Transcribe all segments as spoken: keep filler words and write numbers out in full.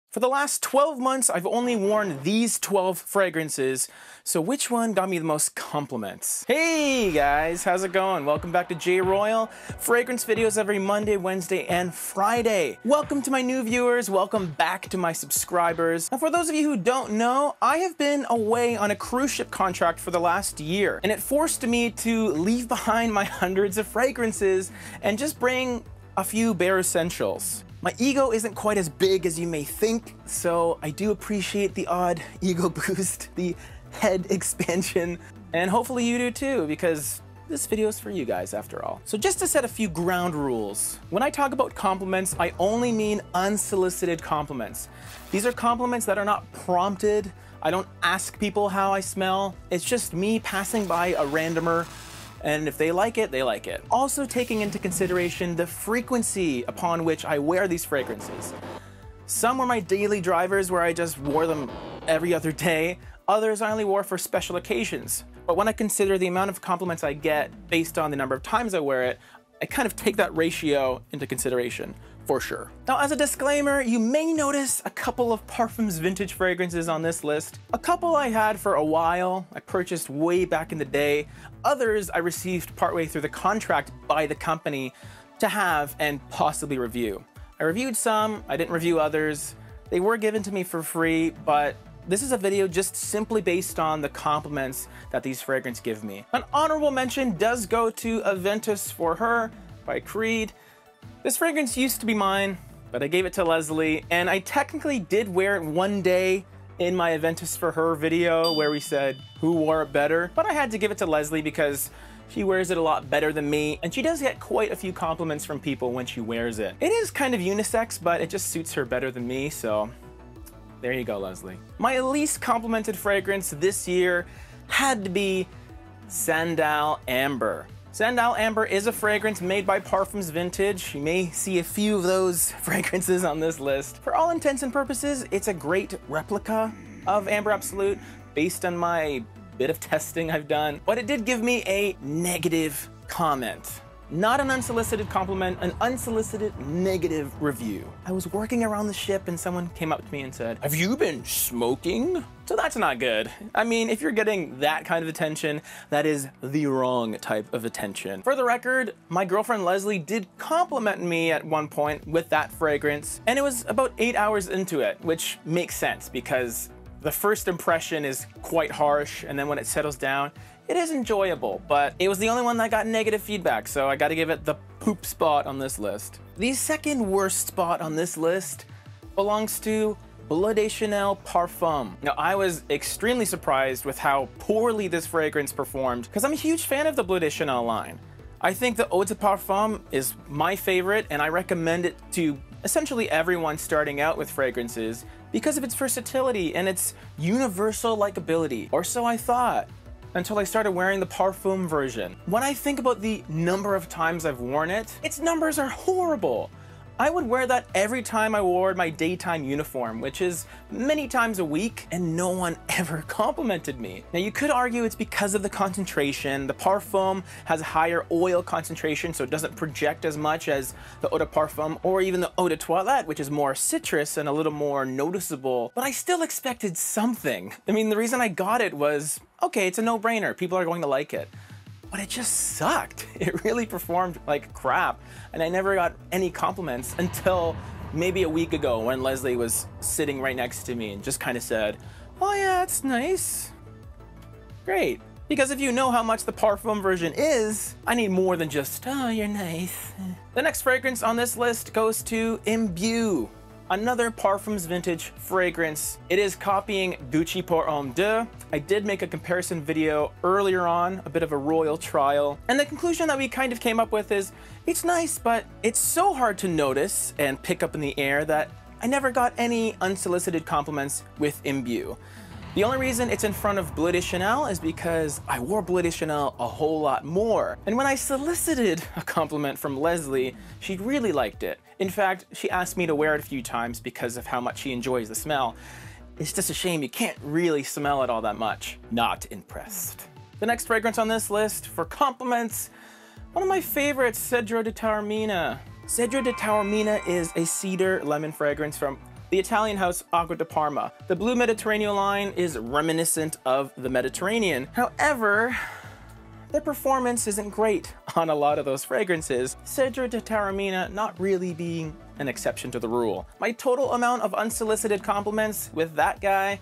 For the last twelve months, I've only worn these twelve fragrances, so which one got me the most compliments? Hey guys, how's it going? Welcome back to J Royal. Fragrance videos every Monday, Wednesday, and Friday. Welcome to my new viewers, welcome back to my subscribers. Now for those of you who don't know, I have been away on a cruise ship contract for the last year, and it forced me to leave behind my hundreds of fragrances and just bring a few bare essentials. My ego isn't quite as big as you may think, so I do appreciate the odd ego boost, the head expansion, and hopefully you do too, because this video is for you guys after all. So just to set a few ground rules, when I talk about compliments, I only mean unsolicited compliments. These are compliments that are not prompted. I don't ask people how I smell. It's just me passing by a randomer, and if they like it, they like it. Also taking into consideration the frequency upon which I wear these fragrances. Some were my daily drivers where I just wore them every other day. Others I only wore for special occasions. But when I consider the amount of compliments I get based on the number of times I wear it, I kind of take that ratio into consideration, for sure. Now, as a disclaimer, you may notice a couple of Parfums vintage fragrances on this list. A couple I had for a while, I purchased way back in the day. Others I received partway through the contract by the company to have and possibly review. I reviewed some, I didn't review others. They were given to me for free, but this is a video just simply based on the compliments that these fragrances give me. An honorable mention does go to Aventus for Her by Creed. This fragrance used to be mine, but I gave it to Leslie, and I technically did wear it one day in my Aventus for Her video where we said who wore it better, but I had to give it to Leslie because she wears it a lot better than me, and she does get quite a few compliments from people when she wears it. It is kind of unisex, but it just suits her better than me, so there you go, Leslie. My least complimented fragrance this year had to be Sandal Amber. Sandal Amber is a fragrance made by Parfums Vintage. You may see a few of those fragrances on this list. For all intents and purposes, it's a great replica of Amber Absolute based on my bit of testing I've done, but it did give me a negative comment. Not an unsolicited compliment, an unsolicited negative review. I was working around the ship and someone came up to me and said, "Have you been smoking?" So that's not good. I mean, if you're getting that kind of attention, that is the wrong type of attention. For the record, my girlfriend Leslie did compliment me at one point with that fragrance, and it was about eight hours into it, which makes sense because the first impression is quite harsh, and then when it settles down, it is enjoyable, but it was the only one that got negative feedback, so I gotta give it the poop spot on this list. The second worst spot on this list belongs to Bleu de Chanel Parfum. Now, I was extremely surprised with how poorly this fragrance performed, because I'm a huge fan of the Bleu de Chanel line. I think the Eau de Parfum is my favorite, and I recommend it to essentially everyone starting out with fragrances because of its versatility and its universal likability, or so I thought, until I started wearing the Parfum version. When I think about the number of times I've worn it, its numbers are horrible. I would wear that every time I wore my daytime uniform, which is many times a week, and no one ever complimented me. Now, you could argue it's because of the concentration. The Parfum has a higher oil concentration, so it doesn't project as much as the Eau de Parfum or even the Eau de Toilette, which is more citrus and a little more noticeable, but I still expected something. I mean, the reason I got it was, okay, it's a no-brainer. People are going to like it. But it just sucked. It really performed like crap, and I never got any compliments until maybe a week ago when Leslie was sitting right next to me and just kind of said, "Oh yeah, it's nice." Great. Because if you know how much the Parfum version is, I need more than just, "Oh, you're nice." The next fragrance on this list goes to Imbue. Another Parfums Vintage fragrance. It is copying Gucci Pour Homme deux. I did make a comparison video earlier on, a bit of a royal trial, and the conclusion that we kind of came up with is, it's nice, but it's so hard to notice and pick up in the air that I never got any unsolicited compliments with Imbue. The only reason it's in front of Bleu de Chanel is because I wore Bleu de Chanel a whole lot more. And when I solicited a compliment from Leslie, she really liked it. In fact, she asked me to wear it a few times because of how much she enjoys the smell. It's just a shame you can't really smell it all that much. Not impressed. The next fragrance on this list for compliments, one of my favorites, Cedro de Taormina. Cedro de Taormina is a cedar lemon fragrance from the Italian house Acqua di Parma. The blue Mediterranean line is reminiscent of the Mediterranean. However, the performance isn't great on a lot of those fragrances, Cedro di Taormina not really being an exception to the rule. My total amount of unsolicited compliments with that guy,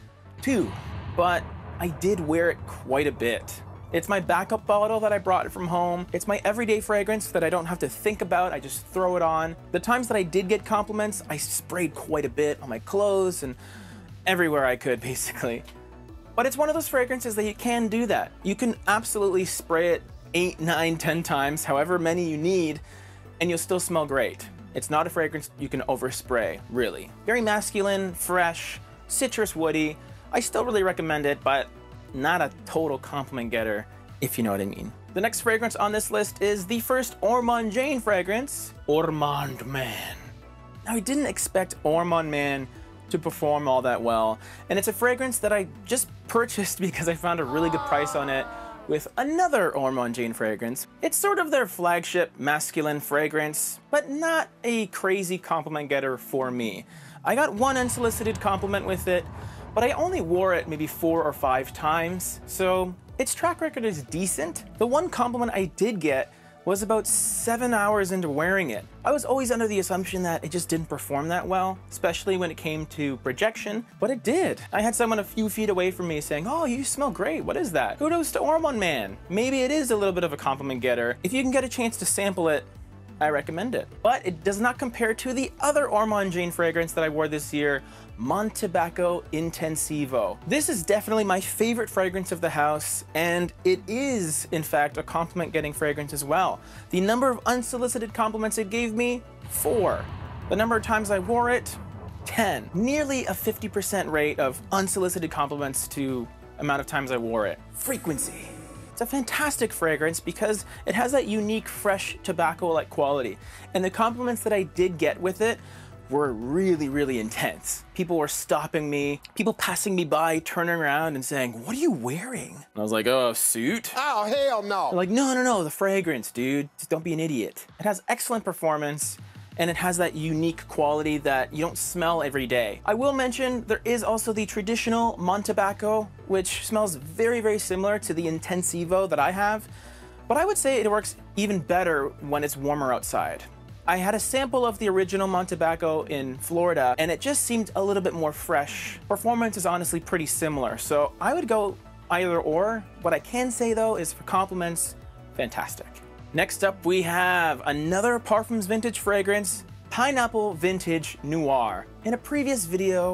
two, but I did wear it quite a bit. It's my backup bottle that I brought from home. It's my everyday fragrance that I don't have to think about, I just throw it on. The times that I did get compliments, I sprayed quite a bit on my clothes and everywhere I could, basically. But it's one of those fragrances that you can do that. You can absolutely spray it eight, nine, ten times, however many you need, and you'll still smell great. It's not a fragrance you can overspray, really. Very masculine, fresh, citrus woody. I still really recommend it, but not a total compliment getter, if you know what I mean. The next fragrance on this list is the first Ormond Jain fragrance, Ormond Man. Now, I didn't expect Ormond Man to perform all that well, and it's a fragrance that I just purchased because I found a really good price on it with another Ormond Jain fragrance. It's sort of their flagship masculine fragrance, but not a crazy compliment getter for me. I got one unsolicited compliment with it, but I only wore it maybe four or five times, so its track record is decent. The one compliment I did get was about seven hours into wearing it. I was always under the assumption that it just didn't perform that well, especially when it came to projection, but it did. I had someone a few feet away from me saying, "Oh, you smell great, what is that?" Kudos to Ormond Man. Maybe it is a little bit of a compliment getter. If you can get a chance to sample it, I recommend it. But it does not compare to the other Ormond Jain fragrance that I wore this year, Montebacco Intensivo. This is definitely my favorite fragrance of the house, and it is, in fact, a compliment-getting fragrance as well. The number of unsolicited compliments it gave me, four. The number of times I wore it, ten. Nearly a fifty percent rate of unsolicited compliments to amount of times I wore it. Frequency. It's a fantastic fragrance because it has that unique, fresh tobacco-like quality. And the compliments that I did get with it were really, really intense. People were stopping me, people passing me by, turning around and saying, "What are you wearing?" And I was like, "Oh, a suit?" Oh, hell no. They're like, no, no, no, the fragrance, dude. Just don't be an idiot. It has excellent performance, and it has that unique quality that you don't smell every day. I will mention there is also the traditional Montebacco, which smells very, very similar to the Intensivo that I have, but I would say it works even better when it's warmer outside. I had a sample of the original Montebacco in Florida, and it just seemed a little bit more fresh. Performance is honestly pretty similar, so I would go either or. What I can say though is for compliments, fantastic. Next up, we have another Parfums Vintage fragrance, Pineapple Vintage Noir. In a previous video,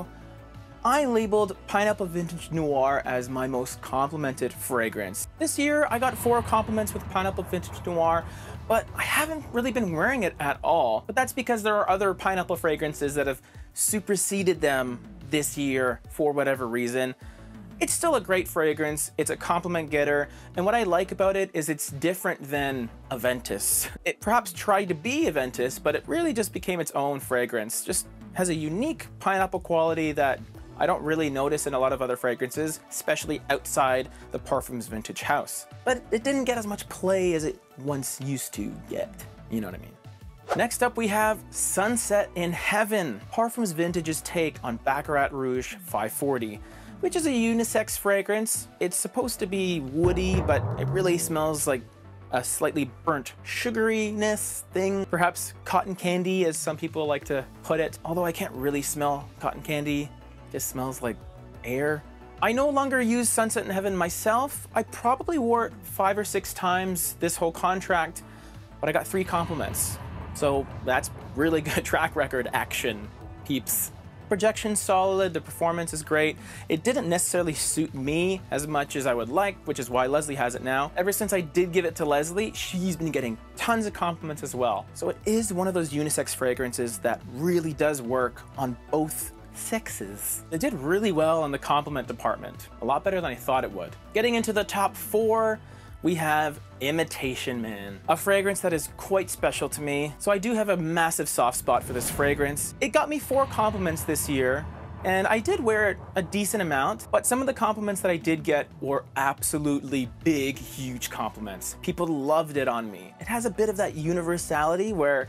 I labeled Pineapple Vintage Noir as my most complimented fragrance. This year, I got four compliments with Pineapple Vintage Noir, but I haven't really been wearing it at all. But that's because there are other pineapple fragrances that have superseded them this year for whatever reason. It's still a great fragrance, it's a compliment getter, and what I like about it is it's different than Aventus. It perhaps tried to be Aventus, but it really just became its own fragrance. Just has a unique pineapple quality that I don't really notice in a lot of other fragrances, especially outside the Parfums Vintage house. But it didn't get as much play as it once used to yet, you know what I mean? Next up, we have Sunset in Heaven, Parfums Vintage's take on Baccarat Rouge five forty, which is a unisex fragrance. It's supposed to be woody, but it really smells like a slightly burnt sugariness thing. Perhaps cotton candy, as some people like to put it, although I can't really smell cotton candy. It just smells like air. I no longer use Sunset in Heaven myself. I probably wore it five or six times this whole contract, but I got three compliments. So that's really good track record action, peeps. Projection's solid, the performance is great. It didn't necessarily suit me as much as I would like, which is why Leslie has it now. Ever since I did give it to Leslie, she's been getting tons of compliments as well. So it is one of those unisex fragrances that really does work on both sexes. It did really well in the compliment department, a lot better than I thought it would. Getting into the top four, we have Imitation Man, a fragrance that is quite special to me. So I do have a massive soft spot for this fragrance. It got me four compliments this year, and I did wear it a decent amount, but some of the compliments that I did get were absolutely big, huge compliments. People loved it on me. It has a bit of that universality where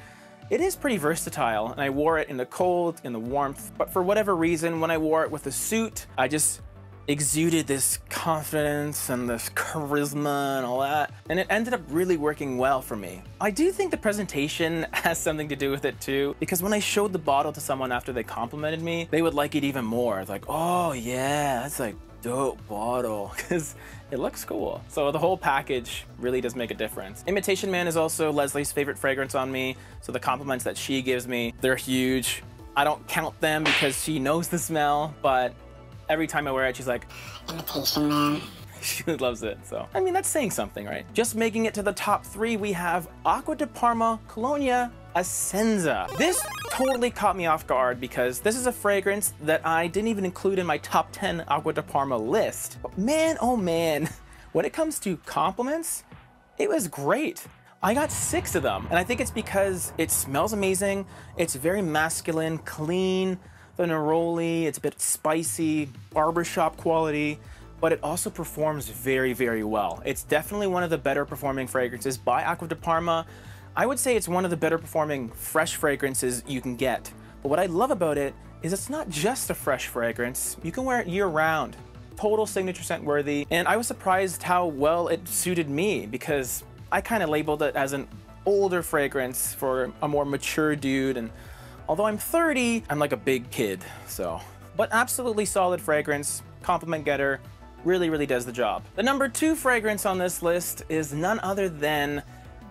It is pretty versatile, and I wore it in the cold, in the warmth, but for whatever reason, when I wore it with a suit, I just exuded this confidence and this charisma and all that, and it ended up really working well for me. I do think the presentation has something to do with it too, because when I showed the bottle to someone after they complimented me, they would like it even more. It's like, oh yeah, that's like dope bottle, because it looks cool. So the whole package really does make a difference. Imitation Man is also Leslie's favorite fragrance on me, so the compliments that she gives me, they're huge. I don't count them because she knows the smell, but every time I wear it, she's like, Imitation Man. She loves it, so. I mean, that's saying something, right? Just making it to the top three, we have Acqua di Parma Colonia Essenza. This totally caught me off guard because this is a fragrance that I didn't even include in my top ten Acqua di Parma list. But man, oh man, when it comes to compliments, it was great. I got six of them, and I think it's because it smells amazing, it's very masculine, clean, the neroli, it's a bit spicy, barbershop quality, but it also performs very, very well. It's definitely one of the better performing fragrances by Acqua di Parma. I would say it's one of the better performing fresh fragrances you can get. But what I love about it is it's not just a fresh fragrance. You can wear it year round. Total signature scent worthy. And I was surprised how well it suited me because I kind of labeled it as an older fragrance for a more mature dude. And although I'm thirty, I'm like a big kid, so. But absolutely solid fragrance, compliment getter, really, really does the job. The number two fragrance on this list is none other than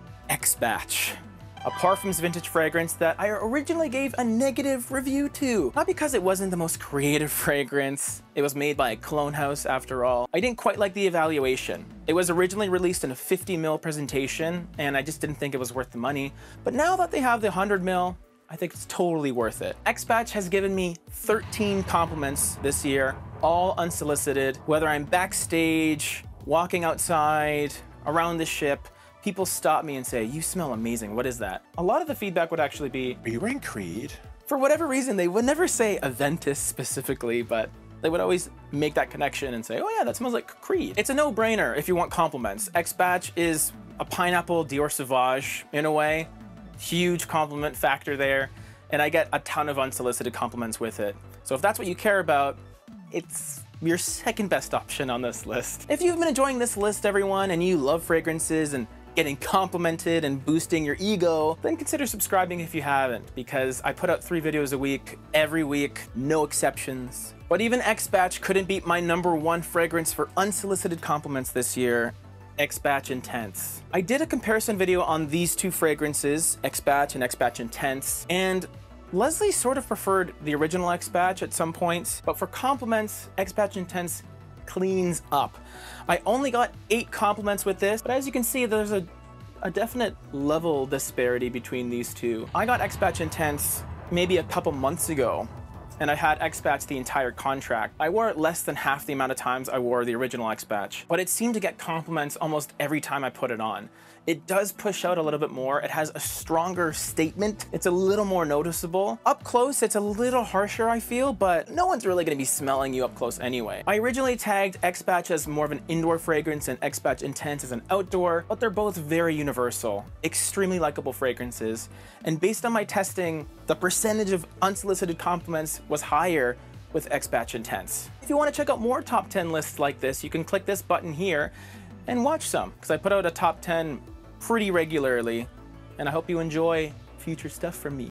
X-Batch, a Parfums vintage fragrance that I originally gave a negative review to. Not because it wasn't the most creative fragrance, it was made by a cologne house after all. I didn't quite like the evaluation. It was originally released in a fifty mil presentation, and I just didn't think it was worth the money. But now that they have the one hundred mil, I think it's totally worth it. X-Batch has given me thirteen compliments this year, all unsolicited. Whether I'm backstage, walking outside, around the ship, people stop me and say, you smell amazing, what is that? A lot of the feedback would actually be, are you wearing Creed? For whatever reason, they would never say Aventus specifically, but they would always make that connection and say, oh yeah, that smells like Creed. It's a no-brainer if you want compliments. X-Batch is a pineapple Dior Sauvage in a way. Huge compliment factor there, and I get a ton of unsolicited compliments with it. So if that's what you care about, it's your second best option on this list. If you've been enjoying this list, everyone, and you love fragrances and getting complimented and boosting your ego, then consider subscribing if you haven't, because I put out three videos a week, every week, no exceptions. But even X-Batch couldn't beat my number one fragrance for unsolicited compliments this year, X-Batch Intense. I did a comparison video on these two fragrances, X-Batch and X-Batch Intense, and Leslie sort of preferred the original X-Batch at some points, but for compliments, X-Batch Intense cleans up. I only got eight compliments with this, but as you can see, there's a, a definite level disparity between these two. I got X-Batch Intense maybe a couple months ago, and I had X-Batch the entire contract. I wore it less than half the amount of times I wore the original X-Batch, but it seemed to get compliments almost every time I put it on. It does push out a little bit more. It has a stronger statement. It's a little more noticeable. Up close, it's a little harsher, I feel, but no one's really gonna be smelling you up close anyway. I originally tagged X-Batch as more of an indoor fragrance and X-Batch Intense as an outdoor, but they're both very universal, extremely likable fragrances. And based on my testing, the percentage of unsolicited compliments was higher with X-Batch Intense. If you wanna check out more top ten lists like this, you can click this button here and watch some, because I put out a top ten pretty regularly, and I hope you enjoy future stuff from me.